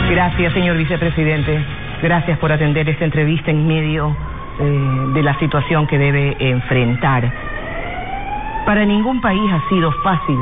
Gracias, señor vicepresidente. Gracias por atender esta entrevista en medio de la situación que debe enfrentar. Para ningún país ha sido fácil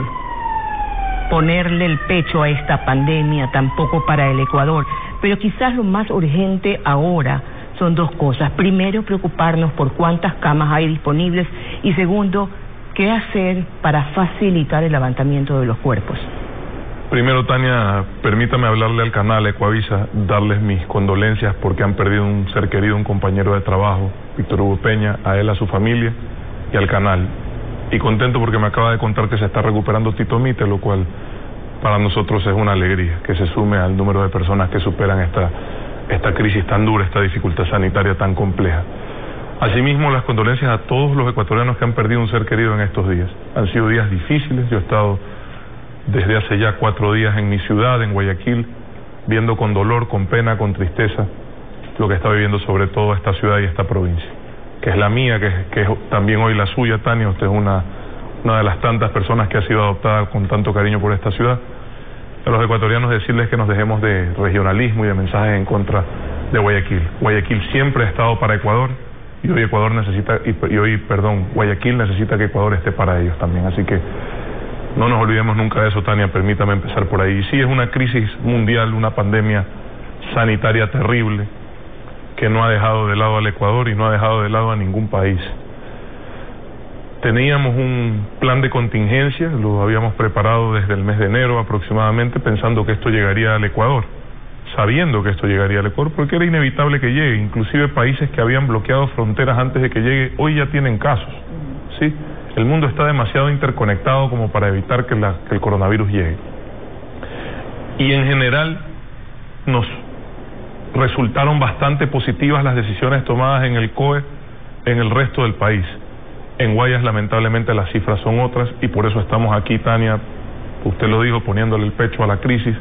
ponerle el pecho a esta pandemia, tampoco para el Ecuador. Pero quizás lo más urgente ahora son dos cosas. Primero, preocuparnos por cuántas camas hay disponibles y segundo, qué hacer para facilitar el levantamiento de los cuerpos. Primero, Tania, permítame hablarle al canal Ecuavisa, darles mis condolencias porque han perdido un ser querido, un compañero de trabajo, Víctor Hugo Peña, a él, a su familia y al canal. Y contento porque me acaba de contar que se está recuperando Tito Mite, lo cual para nosotros es una alegría, que se sume al número de personas que superan esta crisis tan dura, esta dificultad sanitaria tan compleja. Asimismo, las condolencias a todos los ecuatorianos que han perdido un ser querido en estos días. Han sido días difíciles, yo he estado desde hace ya 4 días en mi ciudad, en Guayaquil, viendo con dolor, con pena, con tristeza, lo que está viviendo sobre todo esta ciudad y esta provincia, que es la mía, que es también hoy la suya, Tania. Usted es una de las tantas personas que ha sido adoptada con tanto cariño por esta ciudad. A los ecuatorianos decirles que nos dejemos de regionalismo y de mensajes en contra de Guayaquil. Guayaquil siempre ha estado para Ecuador y hoy Guayaquil necesita que Ecuador esté para ellos también. Así que no nos olvidemos nunca de eso, Tania, permítame empezar por ahí. Y sí, es una crisis mundial, una pandemia sanitaria terrible que no ha dejado de lado al Ecuador y no ha dejado de lado a ningún país. Teníamos un plan de contingencia, lo habíamos preparado desde el mes de enero aproximadamente, pensando que esto llegaría al Ecuador, sabiendo que esto llegaría al Ecuador, porque era inevitable que llegue. Inclusive países que habían bloqueado fronteras antes de que llegue, hoy ya tienen casos, ¿sí? El mundo está demasiado interconectado como para evitar que el coronavirus llegue. Y en general nos resultaron bastante positivas las decisiones tomadas en el COE en el resto del país. En Guayas lamentablemente las cifras son otras y por eso estamos aquí, Tania, usted lo dijo, poniéndole el pecho a la crisis.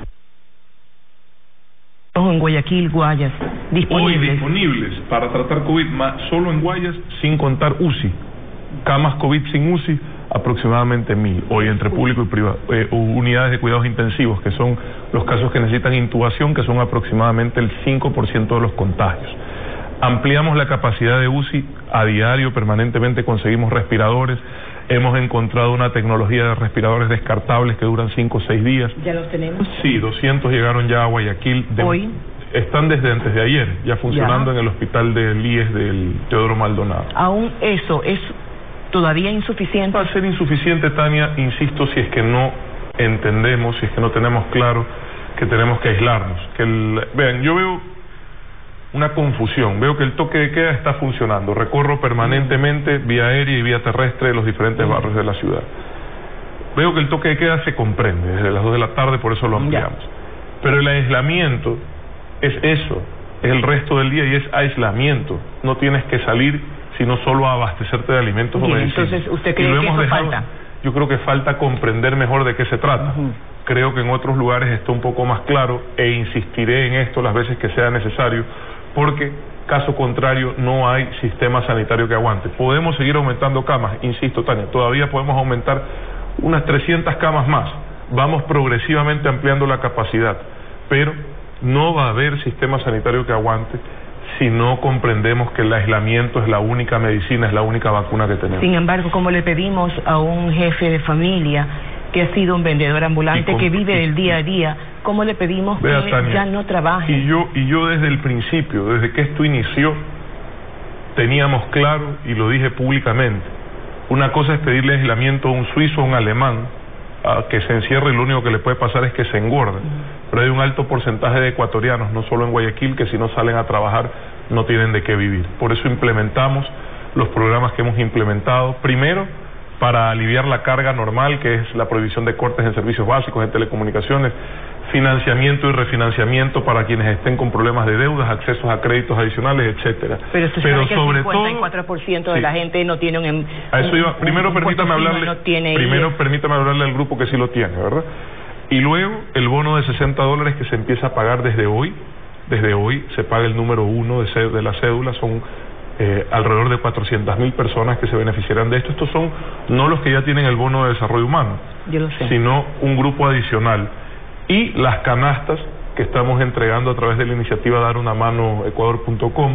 En Guayaquil, Guayas, disponibles. Hoy disponibles para tratar COVID, solo en Guayas, sin contar UCI. Camas COVID sin UCI, aproximadamente 1000. Hoy entre público y privado, unidades de cuidados intensivos, que son los casos que necesitan intubación, que son aproximadamente el 5% de los contagios. Ampliamos la capacidad de UCI a diario, permanentemente conseguimos respiradores. Hemos encontrado una tecnología de respiradores descartables que duran 5 o 6 días. ¿Ya los tenemos? Sí, 200 llegaron ya a Guayaquil. ¿Hoy? Están desde antes de ayer, ya funcionando en el hospital del IES del Teodoro Maldonado. Aún eso es todavía insuficiente. Va a ser insuficiente, Tania, insisto, si es que no entendemos, si es que no tenemos claro que tenemos que aislarnos. Vean, yo veo una confusión, veo que el toque de queda está funcionando, recorro permanentemente vía aérea y vía terrestre los diferentes barrios de la ciudad. Veo que el toque de queda se comprende desde las 2 de la tarde, por eso lo ampliamos. Pero el aislamiento es eso, es el resto del día y es aislamiento. No tienes que salir sino solo a abastecerte de alimentos o medicinas. Entonces, ¿usted cree que eso falta? Yo creo que falta comprender mejor de qué se trata. Creo que en otros lugares está un poco más claro e insistiré en esto las veces que sea necesario, porque caso contrario no hay sistema sanitario que aguante. Podemos seguir aumentando camas, insisto, Tania, todavía podemos aumentar unas 300 camas más. Vamos progresivamente ampliando la capacidad, pero no va a haber sistema sanitario que aguante si no comprendemos que el aislamiento es la única medicina, es la única vacuna que tenemos. Sin embargo, como le pedimos a un jefe de familia que ha sido un vendedor ambulante, que vive del día a día, ¿cómo le pedimos que Tania, ya no trabaje? Y yo desde el principio, desde que esto inició, teníamos claro, y lo dije públicamente, una cosa es pedirle aislamiento a un suizo o a un alemán, a que se encierre y lo único que le puede pasar es que se engorde. Pero hay un alto porcentaje de ecuatorianos, no solo en Guayaquil, que si no salen a trabajar no tienen de qué vivir. Por eso implementamos los programas que hemos implementado. Primero, para aliviar la carga normal, que es la prohibición de cortes en servicios básicos, en telecomunicaciones, financiamiento y refinanciamiento para quienes estén con problemas de deudas, accesos a créditos adicionales, etcétera. Pero sobre el 54% de la gente no tiene a eso iba. Primero permítame hablarle al grupo que sí lo tiene, ¿verdad? Y luego el bono de $60 que se empieza a pagar desde hoy. Desde hoy se paga el número 1 de la cédula, son alrededor de 400.000 personas que se beneficiarán de esto. Estos son no los que ya tienen el bono de desarrollo humano, yo lo sé, sino un grupo adicional. Y las canastas que estamos entregando a través de la iniciativa darunamanoecuador.com,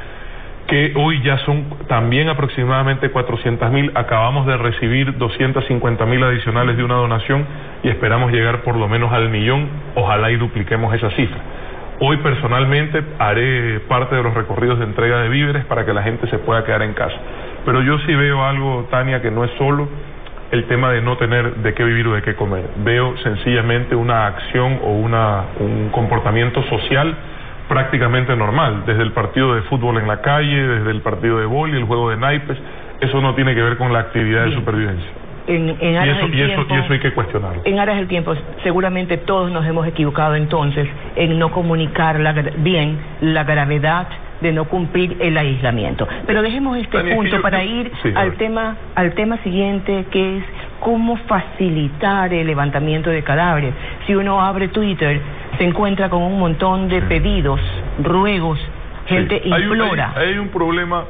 que hoy ya son también aproximadamente 400.000. Acabamos de recibir 250.000 adicionales de una donación y esperamos llegar por lo menos al 1.000.000, ojalá y dupliquemos esa cifra. Hoy personalmente haré parte de los recorridos de entrega de víveres para que la gente se pueda quedar en casa. Pero yo sí veo algo, Tania, que no es solo el tema de no tener de qué vivir o de qué comer. Veo sencillamente una acción o un comportamiento social prácticamente normal, desde el partido de fútbol en la calle, desde el partido de vóley, el juego de naipes. Eso no tiene que ver con la actividad de supervivencia. Y eso hay que cuestionarlo. En aras del tiempo, seguramente todos nos hemos equivocado entonces en no comunicar bien la gravedad de no cumplir el aislamiento. Pero dejemos este punto para ir al tema siguiente, que es cómo facilitar el levantamiento de cadáveres. Si uno abre Twitter, se encuentra con un montón de pedidos, ruegos, gente implora. Hay un problema,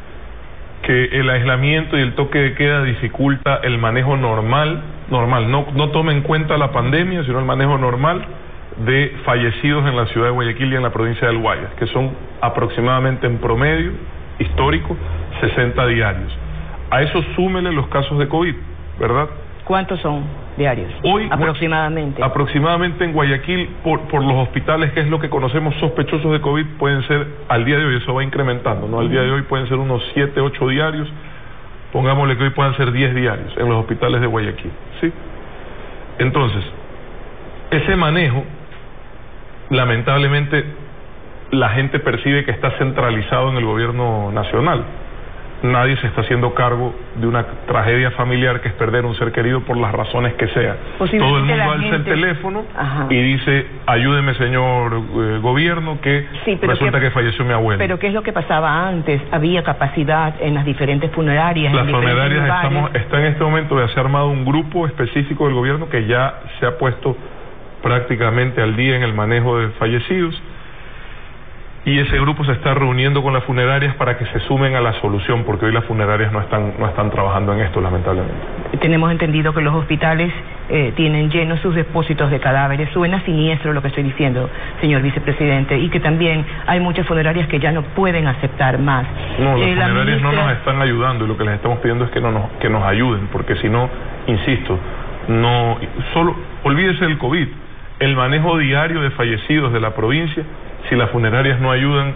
que el aislamiento y el toque de queda dificulta el manejo normal, no toma en cuenta la pandemia, sino el manejo normal de fallecidos en la ciudad de Guayaquil y en la provincia del Guayas, que son aproximadamente en promedio histórico 60 diarios. A eso súmele los casos de COVID, ¿verdad? ¿Cuántos son diarios? Hoy, aproximadamente. Aproximadamente en Guayaquil, por los hospitales, que es lo que conocemos, sospechosos de COVID, pueden ser, al día de hoy, eso va incrementando, ¿no? Al día de hoy pueden ser unos 7, 8 diarios, pongámosle que hoy puedan ser 10 diarios en los hospitales de Guayaquil, ¿sí? Entonces, ese manejo, lamentablemente, la gente percibe que está centralizado en el gobierno nacional. Nadie se está haciendo cargo de una tragedia familiar, que es perder un ser querido por las razones que sea. Todo el mundo alza el teléfono y dice: ayúdeme, señor gobierno, que resulta que falleció mi abuelo. Pero ¿qué es lo que pasaba antes? Había capacidad en las diferentes funerarias. Las funerarias está en este momento, se ha armado un grupo específico del gobierno que ya se ha puesto prácticamente al día en el manejo de fallecidos. Y ese grupo se está reuniendo con las funerarias para que se sumen a la solución, porque hoy las funerarias no están trabajando en esto, lamentablemente. Tenemos entendido que los hospitales tienen llenos sus depósitos de cadáveres. Suena siniestro lo que estoy diciendo, señor vicepresidente, y que también hay muchas funerarias que ya no pueden aceptar más. No, las funerarias no nos están ayudando, y lo que les estamos pidiendo es que nos ayuden, porque si no, insisto, olvídese del COVID, el manejo diario de fallecidos de la provincia, si las funerarias no ayudan,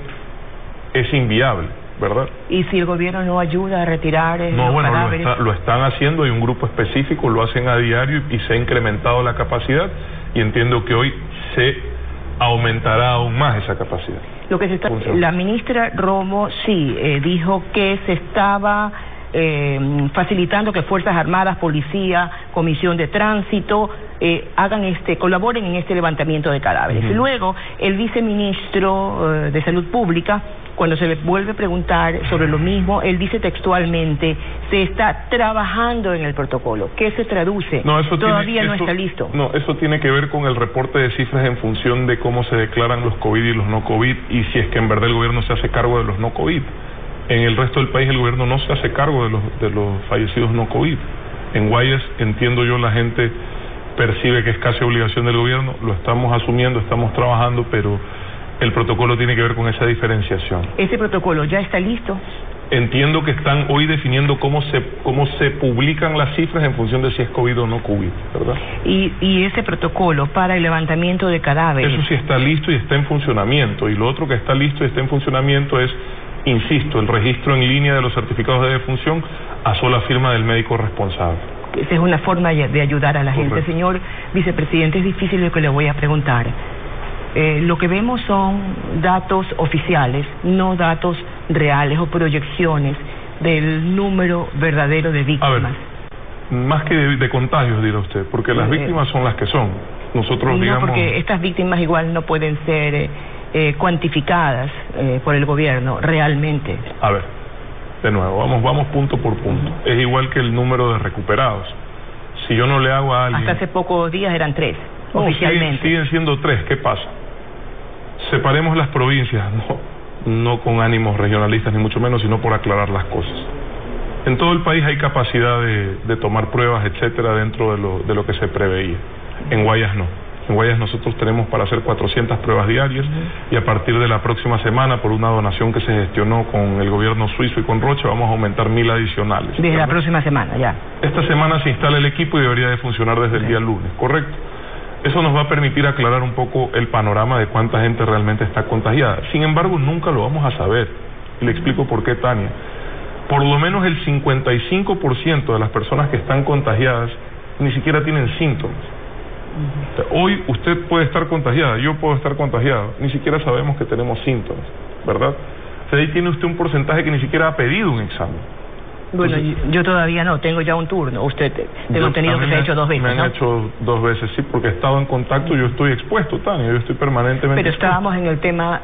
es inviable, ¿verdad? ¿Y si el gobierno no ayuda a retirar los cadáveres? Lo están haciendo, hay un grupo específico, lo hacen a diario y se ha incrementado la capacidad, y entiendo que hoy se aumentará aún más esa capacidad. La ministra Romo dijo que se estaba facilitando que Fuerzas Armadas, Policía, Comisión de Tránsito colaboren en este levantamiento de cadáveres. Luego, el viceministro de Salud Pública, cuando se le vuelve a preguntar sobre lo mismo, él dice textualmente: se está trabajando en el protocolo. ¿Qué se traduce? Todavía no está listo. No, eso tiene que ver con el reporte de cifras en función de cómo se declaran los COVID y los no COVID, y si es que en verdad el gobierno se hace cargo de los no COVID. En el resto del país el gobierno no se hace cargo de los fallecidos no COVID. En Guayas, entiendo yo, la gente percibe que es casi obligación del gobierno, lo estamos asumiendo, estamos trabajando, pero el protocolo tiene que ver con esa diferenciación. ¿Ese protocolo ya está listo? Entiendo que están hoy definiendo cómo se publican las cifras en función de si es COVID o no COVID, ¿verdad? Y ese protocolo para el levantamiento de cadáveres... Eso sí está listo y está en funcionamiento, y lo otro que está listo y está en funcionamiento es, insisto, el registro en línea de los certificados de defunción a sola firma del médico responsable. Esa es una forma de ayudar a la gente. Correcto. Señor vicepresidente, es difícil lo que le voy a preguntar. Lo que vemos son datos oficiales, no datos reales o proyecciones del número verdadero de víctimas. A ver, más que de contagios, dirá usted, porque las víctimas son las que son. Nosotros, no, porque estas víctimas igual no pueden ser cuantificadas por el gobierno realmente. A ver, de nuevo, vamos punto por punto. Es igual que el número de recuperados. Si yo no le hago a alguien... Hasta hace pocos días eran 3, oficialmente. Siguen siendo 3, ¿qué pasa? Separemos las provincias, no con ánimos regionalistas ni mucho menos, sino por aclarar las cosas. En todo el país hay capacidad de tomar pruebas, etcétera, dentro de lo que se preveía. En Guayas no. En Guayas nosotros tenemos para hacer 400 pruebas diarias y a partir de la próxima semana, por una donación que se gestionó con el gobierno suizo y con Roche, vamos a aumentar 1000 adicionales. Desde la próxima semana, ya. Esta semana se instala el equipo y debería de funcionar desde el día lunes, ¿correcto? Eso nos va a permitir aclarar un poco el panorama de cuánta gente realmente está contagiada. Sin embargo, nunca lo vamos a saber. Y le explico por qué, Tania. Por lo menos el 55% de las personas que están contagiadas ni siquiera tienen síntomas. O sea, hoy usted puede estar contagiada, yo puedo estar contagiado, ni siquiera sabemos que tenemos síntomas, ¿verdad? O sea, ahí tiene usted un porcentaje que ni siquiera ha pedido un examen. Bueno, entonces, yo todavía no, tengo ya un turno. Usted, tengo entendido que se ha hecho 2 veces, me han ¿no? hecho 2 veces, sí, porque he estado en contacto, yo estoy expuesto, Tania, yo estoy permanentemente Pero expuesto. estábamos en el tema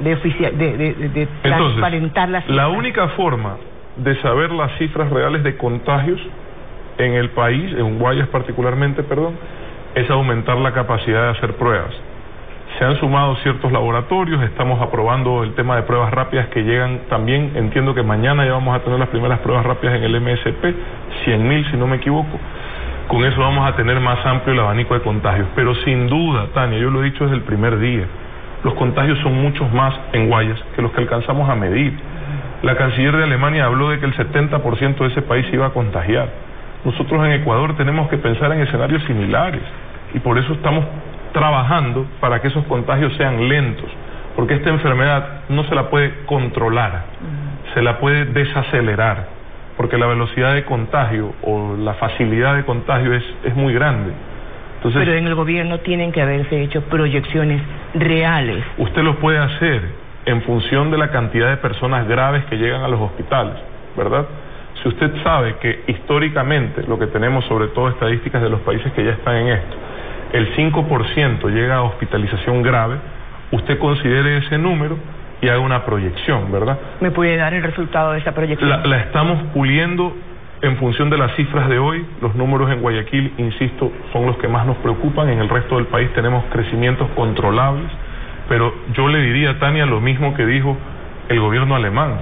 de transparentar las cifras. La única forma de saber las cifras reales de contagios en el país, en Guayas particularmente, es aumentar la capacidad de hacer pruebas. Se han sumado ciertos laboratorios, estamos aprobando el tema de pruebas rápidas que llegan también, entiendo que mañana ya vamos a tener las primeras pruebas rápidas en el MSP, 100.000 si no me equivoco. Con eso vamos a tener más amplio el abanico de contagios. Pero sin duda, Tania, yo lo he dicho desde el primer día, los contagios son muchos más en Guayas que los que alcanzamos a medir. La canciller de Alemania habló de que el 70% de ese país se iba a contagiar. Nosotros en Ecuador tenemos que pensar en escenarios similares y por eso estamos trabajando para que esos contagios sean lentos, porque esta enfermedad no se la puede controlar, se la puede desacelerar, porque la velocidad de contagio o la facilidad de contagio es muy grande. Entonces, pero en el gobierno tienen que haberse hecho proyecciones reales. Usted lo puede hacer en función de la cantidad de personas graves que llegan a los hospitales, ¿verdad? Si usted sabe que históricamente lo que tenemos, sobre todo estadísticas de los países que ya están en esto, el 5% llega a hospitalización grave, usted considere ese número y haga una proyección, ¿verdad? ¿Me puede dar el resultado de esa proyección? La estamos puliendo en función de las cifras de hoy. Los números en Guayaquil, insisto, son los que más nos preocupan. En el resto del país tenemos crecimientos controlables, pero yo le diría, Tania, lo mismo que dijo el gobierno alemán.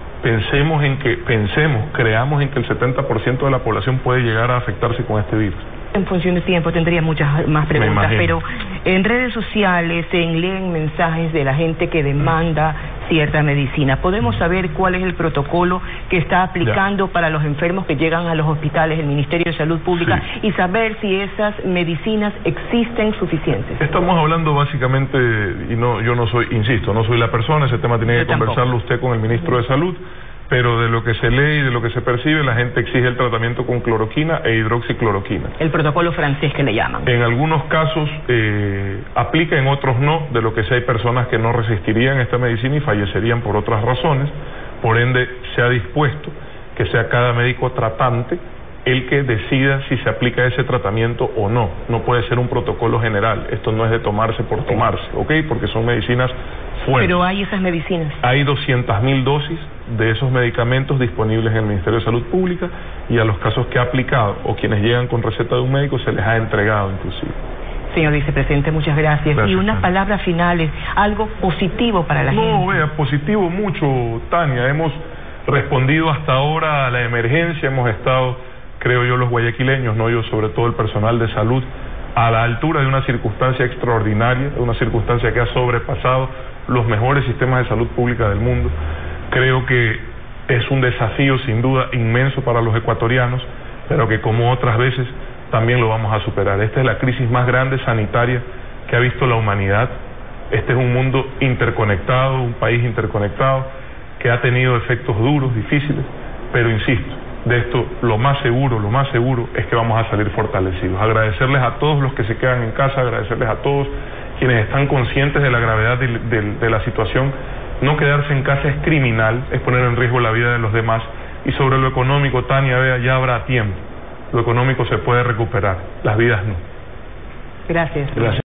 Creamos en que el 70% de la población puede llegar a afectarse con este virus. En función de tiempo tendría muchas más preguntas, pero en redes sociales se leen mensajes de la gente que demanda cierta medicina. ¿Podemos saber cuál es el protocolo que está aplicando para los enfermos que llegan a los hospitales, el Ministerio de Salud Pública, y saber si esas medicinas existen suficientes? Estamos hablando básicamente, y no, yo no soy, insisto, no soy la persona, ese tema tiene que conversarlo usted con el Ministro de Salud, pero de lo que se lee y de lo que se percibe, la gente exige el tratamiento con cloroquina e hidroxicloroquina. El protocolo francés que le llaman. En algunos casos aplica, en otros no, de lo que sí hay personas que no resistirían esta medicina y fallecerían por otras razones. Por ende, se ha dispuesto que sea cada médico tratante el que decida si se aplica ese tratamiento o no. No puede ser un protocolo general. Esto no es de tomarse por tomarse, ¿ok? Porque son medicinas fuertes. Pero hay esas medicinas. Hay 200.000 dosis de esos medicamentos disponibles en el Ministerio de Salud Pública y a los casos que ha aplicado o quienes llegan con receta de un médico se les ha entregado inclusive. Señor vicepresidente, muchas gracias. Y unas palabras finales, algo positivo para la gente. No, vea, positivo mucho, Tania. Hemos respondido hasta ahora a la emergencia, hemos estado, creo yo, los guayaquileños, no yo, sobre todo el personal de salud, a la altura de una circunstancia extraordinaria, de una circunstancia que ha sobrepasado los mejores sistemas de salud pública del mundo. Creo que es un desafío sin duda inmenso para los ecuatorianos, pero que como otras veces también lo vamos a superar. Esta es la crisis más grande sanitaria que ha visto la humanidad. Este es un mundo interconectado, un país interconectado, que ha tenido efectos duros, difíciles, pero insisto, de esto lo más seguro es que vamos a salir fortalecidos. Agradecerles a todos los que se quedan en casa, agradecerles a todos quienes están conscientes de la gravedad de la situación. No quedarse en casa es criminal, es poner en riesgo la vida de los demás. Y sobre lo económico, Tania, vea, ya habrá tiempo. Lo económico se puede recuperar, las vidas no. Gracias. Gracias.